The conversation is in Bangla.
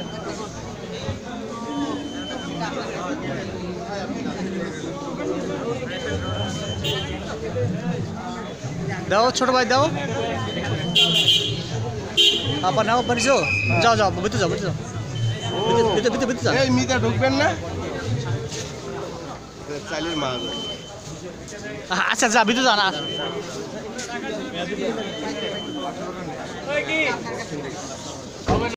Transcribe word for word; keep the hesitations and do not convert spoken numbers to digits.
দাও ছোট ভাই দাও আপা নাও পরিচো যাও যাও ভিতরে যাও ভিতরে যাও ভিতরে ভিতরে ভিতরে যাও এই মিটা ঢুকবেন না চালের মাল আচ্ছা যা ভিতরে যা না ওই কি